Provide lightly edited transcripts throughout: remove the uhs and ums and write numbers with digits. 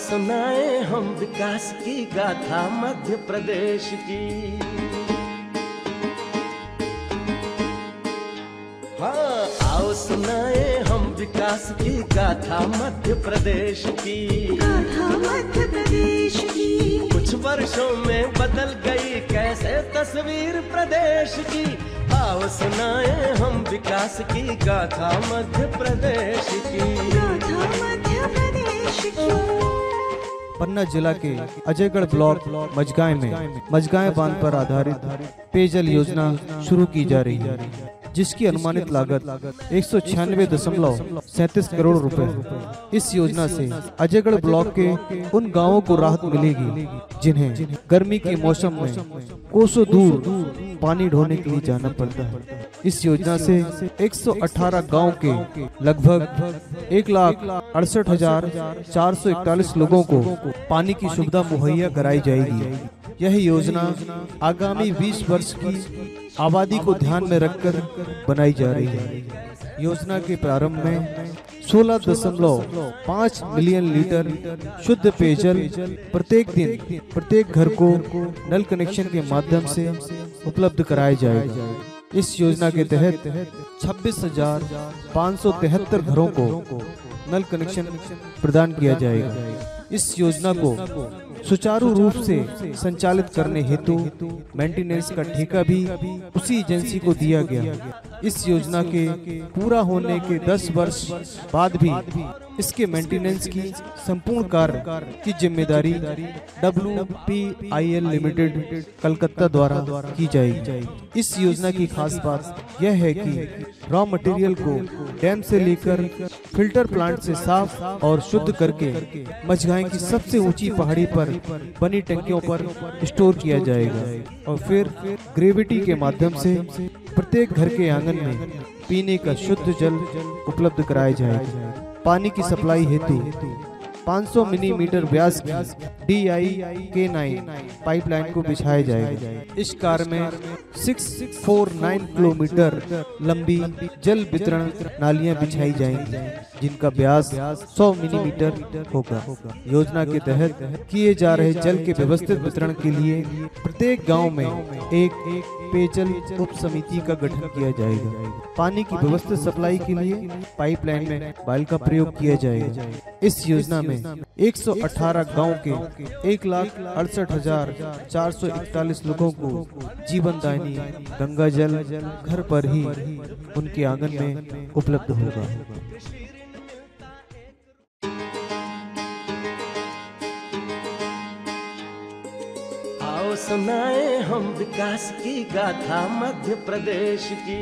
सुनाए हम विकास की गाथा मध्य प्रदेश की। हाँ, आओ सुनाए हम विकास की गाथा मध्य प्रदेश की। गाथा मध्य प्रदेश की। कुछ वर्षों में बदल गई कैसे तस्वीर प्रदेश की। आओ सुनाए हम विकास की गाथा मध्य प्रदेश की। गाथा मध्य प्रदेश की। पन्ना जिला के अजयगढ़ ब्लॉक मजगांव में मजगांव बांध पर आधारित पेयजल योजना शुरू की जा रही है, जिसकी अनुमानित लागत 196.37 करोड़ रुपए। इस योजना से अजयगढ़ ब्लॉक के उन गांवों को राहत मिलेगी जिन्हें गर्मी के मौसम में कोसों दूर पानी ढोने के लिए जाना पड़ता है। इस योजना से 118 गांव के लगभग 1,68,441 लोगों को पानी की सुविधा मुहैया कराई जाएगी। यह योजना आगामी 20 वर्ष की आबादी को ध्यान में रखकर बनाई जा रही है। योजना के प्रारंभ में 16.5 मिलियन लीटर शुद्ध पेयजल प्रत्येक दिन प्रत्येक घर को नल कनेक्शन के माध्यम से उपलब्ध कराया जाएगा। इस योजना के तहत 26,573 घरों को नल कनेक्शन प्रदान किया जाएगा। इस योजना को सुचारू रूप से संचालित करने हेतु मेंटेनेंस का ठेका भी उसी एजेंसी को दिया गया। इस योजना के पूरा होने के 10 वर्ष बाद भी इसके मेंटेनेंस की संपूर्ण कार्य की जिम्मेदारी WPIL लिमिटेड कलकत्ता द्वारा की जाएगी। इस योजना की खास बात यह है कि रॉ मटेरियल को डैम से लेकर फिल्टर प्लांट से साफ और शुद्ध करके मजगांव की सबसे ऊंची पहाड़ी पर बनी टंकियों पर स्टोर किया जाएगा और फिर ग्रेविटी के माध्यम से प्रत्येक घर के आंगन में पीने का शुद्ध जल उपलब्ध कराया जाएगा। पानी की सप्लाई हेतु 500 मिलीमीटर व्यास की DI-K9 पाइपलाइन को बिछाया जाएगा। इस कार्य में 649 किलोमीटर लंबी जल वितरण नालियां बिछाई जाएंगी, जिनका व्यास 100 मिलीमीटर होगा। योजना के तहत किए जा रहे जल के व्यवस्थित वितरण के लिए प्रत्येक गांव में एक पेयजल उप समिति का गठन किया जाएगा। पानी की व्यवस्थित सप्लाई के लिए पाइपलाइन में बाल का प्रयोग किया जाएगा। इस योजना में 118 गांव के 1,68,441 लोगों को जीवनदायिनी गंगा जल घर पर ही उनके आंगन में उपलब्ध होगा। आओ सुनाए हम विकास की गाथा मध्य प्रदेश की।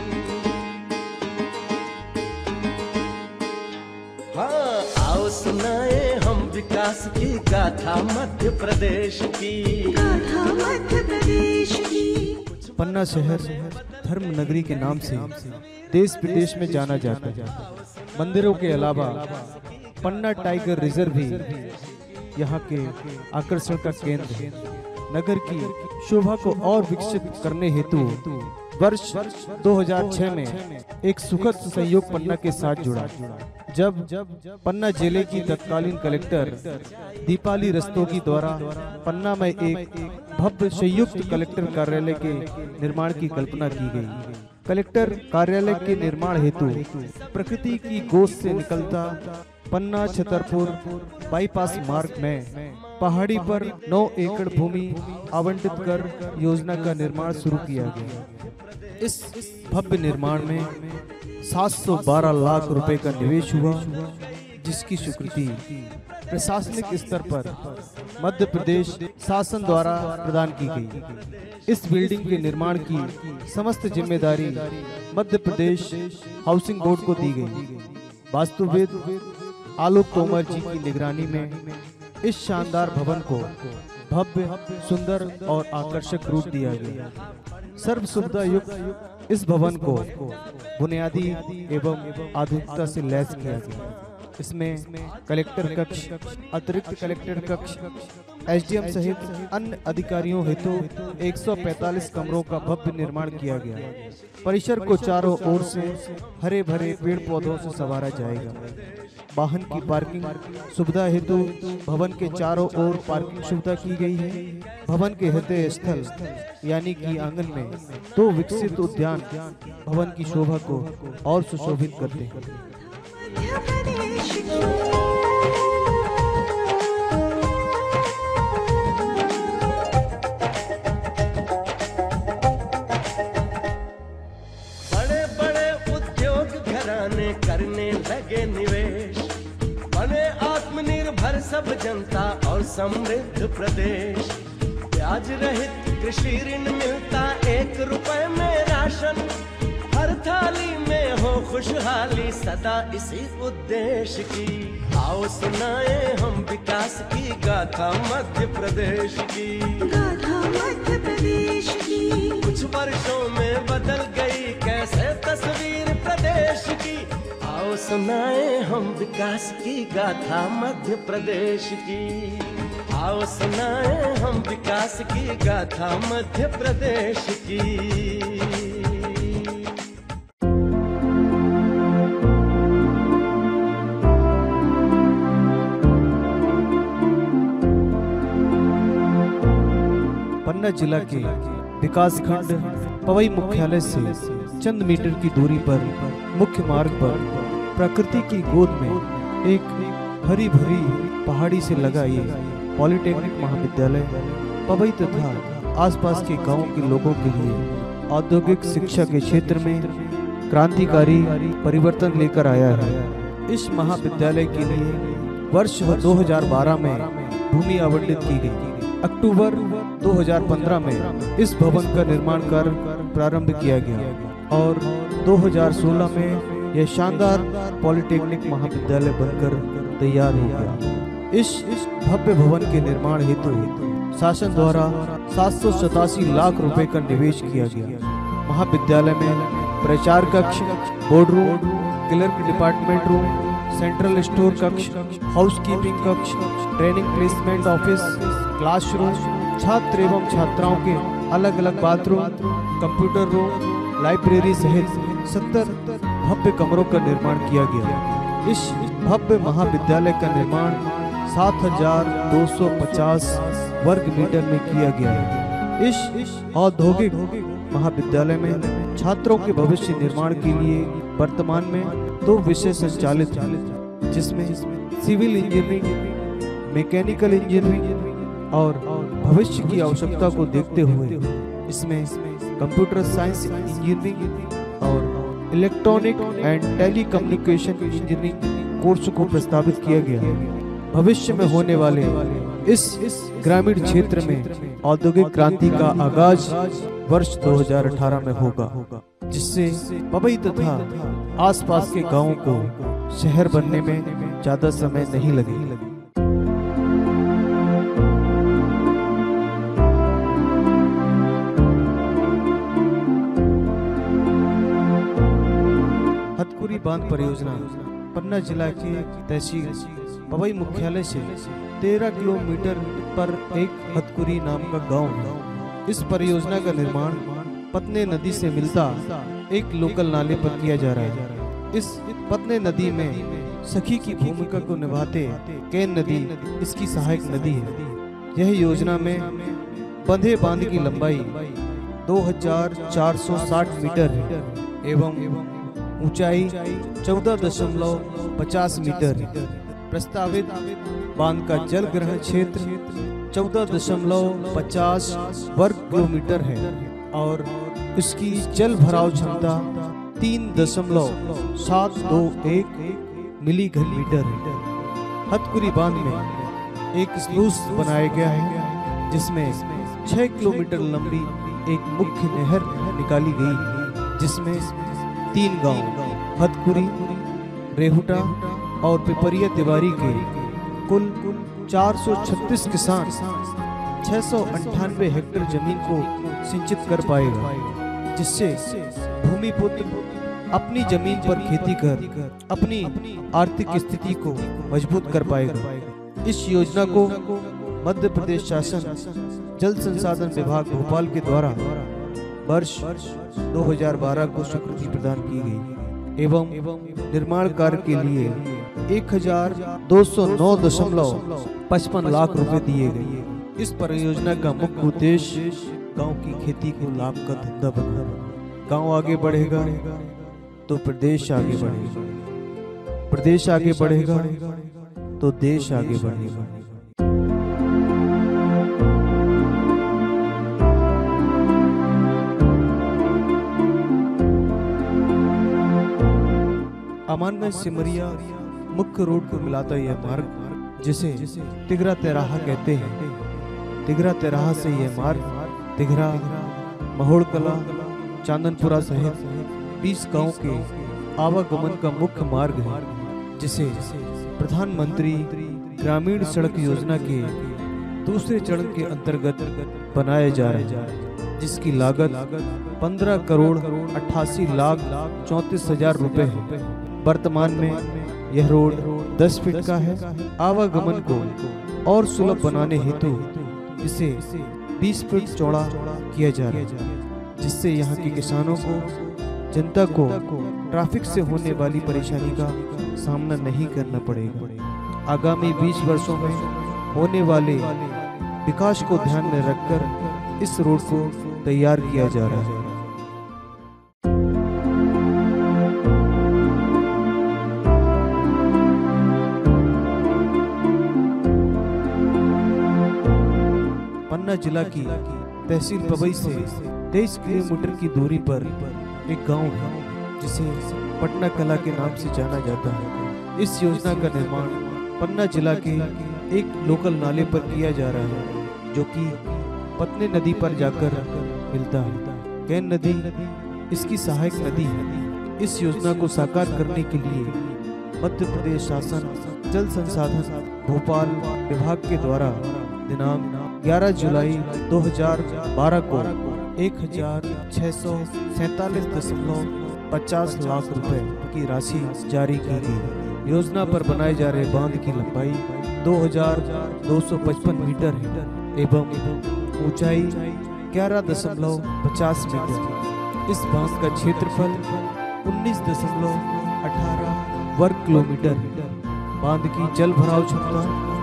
हाँ, आओ सुनाए हम विकास की गाथा मध्य प्रदेश की। गाथा मध्य प्रदेश की। पन्ना शहर धर्म नगरी के नाम से देश विदेश में जाना जाता है। मंदिरों के अलावा पन्ना टाइगर रिजर्व भी यहाँ के आकर्षण का केंद्र है। नगर की शोभा को और विकसित करने हेतु वर्ष 2006 में एक सुखद संयोग पन्ना के साथ जुड़ा, जब पन्ना जिले की तत्कालीन कलेक्टर दीपाली रस्तोगी द्वारा पन्ना में एक भव्य संयुक्त कलेक्टर कार्यालय के निर्माण की कल्पना की गई। कलेक्टर कार्यालय के निर्माण हेतु प्रकृति की गोद से निकलता पन्ना छतरपुर बाईपास मार्ग में पहाड़ी पर 9 एकड़ भूमि आवंटित कर योजना का निर्माण शुरू किया गया। इस भव्य निर्माण में 712 लाख रुपए का निवेश हुआ, जिसकी स्वीकृति प्रशासनिक स्तर पर मध्य प्रदेश शासन द्वारा प्रदान की गई। इस बिल्डिंग के निर्माण की समस्त जिम्मेदारी मध्य प्रदेश हाउसिंग बोर्ड को दी गई। वास्तुविद आलोक तोमर जी की निगरानी में इस शानदार भवन को भव्य, सुंदर और आकर्षक रूप दिया गया। सर्व सुविधा युक्त इस भवन को बुनियादी एवं आधुनिकता से लैस किया गया। इसमें कलेक्टर कक्ष, अतिरिक्त कलेक्टर कक्ष, एसडीएम सहित अन्य अधिकारियों हेतु 145 कमरों का भव्य निर्माण किया गया। परिसर को चारों ओर से हरे भरे पेड़ पौधों से संवारा जाएगा। वाहन की पार्किंग सुविधा हेतु भवन के चारों ओर पार्किंग सुविधा की गई है। भवन के हृदय स्थल यानी कि आंगन में 2 विकसित उद्यान भवन की शोभा को और सुशोभित करते हैं। मध्य प्रदेश की बड़े बड़े उद्योग घराने करने लगे निवेश, बने आत्मनिर्भर सब जनता और समृद्ध प्रदेश। ब्याज रहित कृषि ऋण मिलता 1 रुपए में राशन, हर थाली में हो खुशहाली सदा इसी उद्देश्य की। आओ सुनाए हम विकास की गाथा मध्य प्रदेश की। गाथा मध्य प्रदेश की कुछ वर्षों में बदल गई कैसे तस्वीर प्रदेश की। आओ सुनाए हम विकास की गाथा मध्य प्रदेश की। आओ सुनाए हम विकास की गाथा मध्य प्रदेश की। पन्ना जिला के विकास खंड पवई मुख्यालय से चंद मीटर की दूरी पर मुख्य मार्ग पर प्रकृति की गोद में एक हरी भरी पहाड़ी से लगा ये पॉलिटेक्निक महाविद्यालय पवई तथा आसपास के गांवों के लोगों के लिए औद्योगिक शिक्षा के क्षेत्र में क्रांतिकारी परिवर्तन लेकर आया है। इस महाविद्यालय के लिए वर्ष 2012 में भूमि आवंटित की गई। अक्टूबर 2015 में इस भवन का निर्माण कार्य प्रारंभ किया गया और 2016 में यह शानदार पॉलिटेक्निक महाविद्यालय बनकर तैयार हो गया। इस भव्य भवन के निर्माण हेतु शासन द्वारा 787 लाख रुपए का निवेश किया गया। महाविद्यालय में प्रचार कक्ष, board room, clerk department room, central store कक्ष, हाउसकीपिंग कक्ष, ट्रेनिंग प्लेसमेंट ऑफिस, क्लासरूम, छात्र एवं छात्राओं के अलग अलग बाथरूम, कंप्यूटर रूम, लाइब्रेरी सहित 70 भव्य कमरों का निर्माण किया गया। इस भव्य महाविद्यालय का निर्माण 7,250 वर्ग मीटर में किया गया है। इस औद्योगिक महाविद्यालय में छात्रों के भविष्य निर्माण के लिए वर्तमान में 2 विषय संचालित हैं, जिसमें सिविल इंजीनियरिंग, मैकेनिकल इंजीनियरिंग और भविष्य की आवश्यकता को देखते हुए इसमें कंप्यूटर साइंस इंजीनियरिंग और electronic and telecommunication engineering course को प्रस्तावित किया गया है। भविष्य में होने वाले इस ग्रामीण क्षेत्र में औद्योगिक क्रांति का आगाज वर्ष 2018 में होगा, जिससे पवई तथा आसपास के गांवों को शहर बनने में ज्यादा समय नहीं लगेगा। हथकुरी बांध परियोजना पन्ना जिला के तहसील पवई मुख्यालय से 13 किलोमीटर पर एक हथकुरी नाम का गांव है। इस परियोजना का निर्माण पतने नदी से मिलता एक लोकल नाले पर किया जा रहा है। इस पतने नदी में सखी की भूमिका को निभाते केन नदी इसकी सहायक नदी है। यह योजना में बंधे बांध की लंबाई 2460 मीटर है एवं ऊंचाई 14.50 मीटर है। प्रस्तावित बांध का जल ग्रहण क्षेत्र 14.50 वर्ग किलोमीटर है और इसकी जल भराव क्षमता 3.721 मिली घन मीटर है। हथकुरी बांध में एक स्लूस बनाया गया है, जिसमें 6 किलोमीटर लंबी एक मुख्य नहर निकाली गई है, जिसमें 3 गांव हथकुरी, रेहुटा और पिपरिया तिवारी के कुल 436 किसान 698 हेक्टेयर जमीन को सिंचित कर पाएगा, जिससे भूमिपुत्र अपनी जमीन पर खेती कर अपनी आर्थिक स्थिति को मजबूत कर पाएगा। इस योजना को मध्य प्रदेश शासन जल संसाधन विभाग भोपाल के द्वारा वर्ष 2012 को स्वीकृति प्रदान की गई एवं निर्माण कार्य के लिए 1209.55 लाख रुपए दिए गए। इस परियोजना का मुख्य उद्देश्य गांव की खेती को लाभ का धंधा बनाना। गांव आगे बढ़ेगा तो प्रदेश आगे बढ़ेगा, प्रदेश आगे बढ़ेगा तो देश आगे बढ़ेगा। अमानगंज सिमरिया मुख्य रोड को मिलाता यह मार्ग, जिसे तिघरा तिराहा कहते हैं, तिघरा तिराहा से यह मार्ग तिघरा, महोड़कला, चांदनपुरा सहित 20 गांव के आवागमन का मुख्य मार्ग है, जिसे प्रधानमंत्री ग्रामीण सड़क योजना के दूसरे चरण के अंतर्गत बनाया जा रहा है, जिसकी लागत 15 करोड़ 88 लाख 34 हजार रुपए है। वर्तमान में यह रोड 10 फीट का है। आवागमन को और सुलभ बनाने हेतु इसे 20 फीट चौड़ा किया जा रहा है, जिससे यहाँ के किसानों को, जनता को ट्रैफिक से होने वाली परेशानी का सामना नहीं करना पड़ेगा। आगामी 20 वर्षों में होने वाले विकास को ध्यान में रखकर इस रोड को तैयार किया जा रहा है। पन्ना जिला की तहसील पवई से 23 किलोमीटर की दूरी पर एक गांव है, जिसे पटना कला के नाम से जाना जाता है। इस योजना का निर्माण पन्ना जिला के एक लोकल नाले पर किया जा रहा है, जो कि पतने नदी पर जाकर मिलता है। कैन नदी इसकी सहायक नदी है। इस योजना को साकार करने के लिए मध्य प्रदेश शासन जल संसाधन भोपाल विभाग के द्वारा दिनांक 11 जुलाई 2012 को 1647.50 लाख रुपए की राशि जारी की गई। योजना पर बनाए जा रहे बांध की लंबाई 2255 मीटर है एवं ऊंचाई 11.50 मीटर। इस बांध का क्षेत्रफल 19.18 वर्ग किलोमीटर है। बांध की जल भराव क्षमता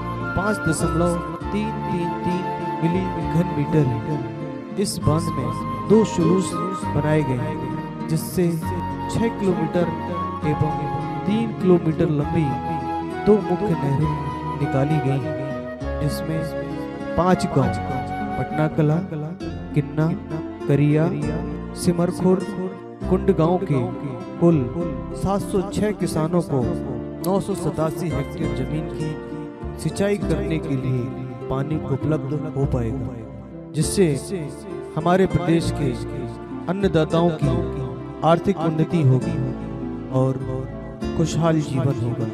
5.333 मिली घन मीटर है। इस बांध में 2 शुलूस बनाए गए हैं, जिससे 6 किलोमीटर एवं 3 किलोमीटर लंबी 2 मुख्य नहरें निकाली गई हैं, जिसमें 5 गांव पटना कला, किन्ना, करिया, सिमरखुर, कुंड गांव के कुल 706 किसानों को 987 हेक्टेयर जमीन की सिंचाई करने के लिए पानी उपलब्ध हो पाएगा, जिससे हमारे प्रदेश के अन्नदाताओं की आर्थिक उन्नति होगी और खुशहाल जीवन होगा।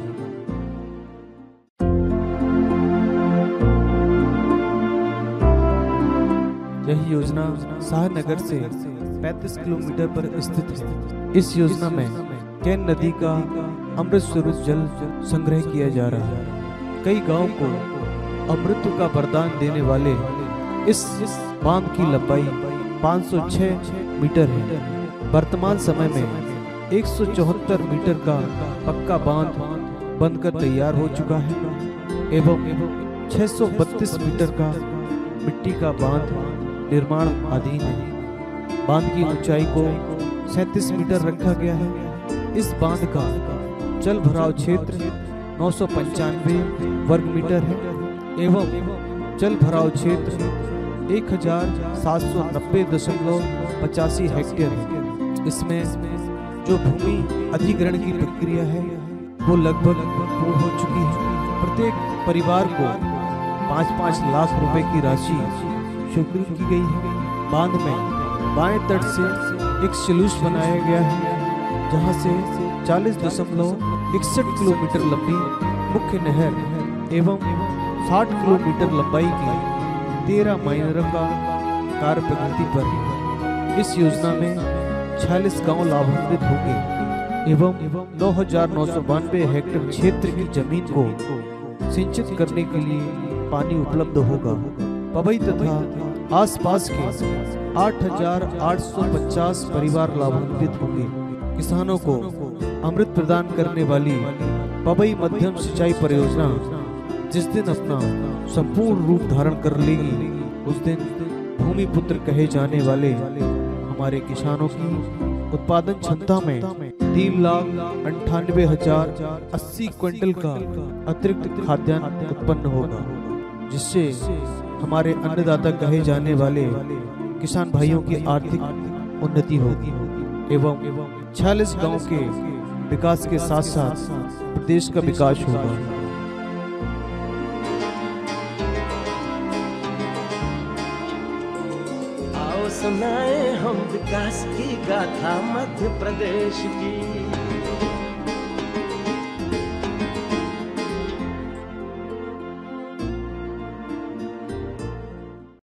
यह योजना शाहनगर से 35 किलोमीटर पर स्थित है। इस योजना में कैन नदी का अमृत स्वरूप जल संग्रह किया जा रहा है। कई गांव को अमृत का वरदान देने वाले इस बांध की लंबाई 506 मीटर है। वर्तमान समय में 174 मीटर का पक्का बांध बनकर तैयार हो चुका है एवं 632 मीटर का मिट्टी का बांध निर्माण अधीन है। बांध की ऊंचाई को 37 मीटर रखा गया है। इस बांध का जल भराव क्षेत्र 995 वर्ग मीटर है एवं जल भराव क्षेत्र 1790.85 हेक्टेयर है। इसमें जो भूमि अधिग्रहण की प्रक्रिया है वो लगभग पूर्ण हो चुकी है। प्रत्येक परिवार को 5-5 लाख रुपए की राशि स्वीकृत की गई है। बांध में बाएं तट से एक स्लूस बनाया गया है, जहां से 40.61 किलोमीटर लंबी मुख्य नहर एवं 60 किलोमीटर लंबाई की 13 माइनरों का कार्य प्रगति पर है। इस योजना में 46 गांव लाभान्वित होंगे एवं 9,992 हेक्टेयर क्षेत्र की जमीन को सिंचित करने के लिए पानी उपलब्ध होगा। पवई तथा आसपास के 8,850 परिवार लाभान्वित होंगे। किसानों को अमृत प्रदान करने वाली पवई मध्यम सिंचाई परियोजना जिस दिन अपना संपूर्ण रूप धारण कर लेगी, उस दिन भूमि पुत्र कहे जाने वाले हमारे किसानों की उत्पादन क्षमता में 3,98,080 क्विंटल का अतिरिक्त खाद्यान्न उत्पन्न होगा, जिससे हमारे अन्नदाता कहे जाने वाले किसान भाइयों की आर्थिक उन्नति होगी एवं 46 गांव के विकास के साथ साथ प्रदेश का विकास होगा। आओ सुनाए हम विकास की गाथा मध्य प्रदेश की।